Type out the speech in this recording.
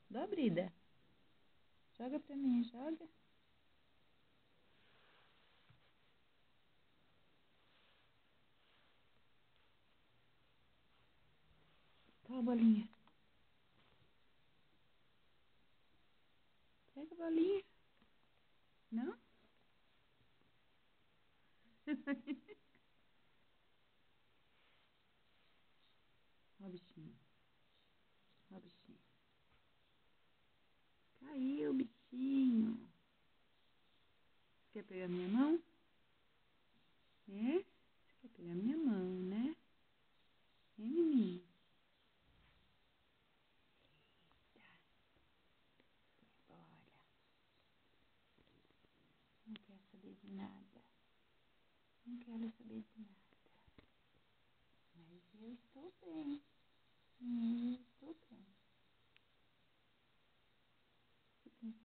Dá, Brida. Joga pra mim, joga. Qual a bolinha? Pega a bolinha. Não? Ó o bichinho. Ó o bichinho. Caiu o bichinho. Quer pegar minha mão? É? Você quer pegar minha mão, né? É, menino? Olha. Não quer saber de nada. Não quero saber de nada. Mas eu estou bem. Eu estou bem.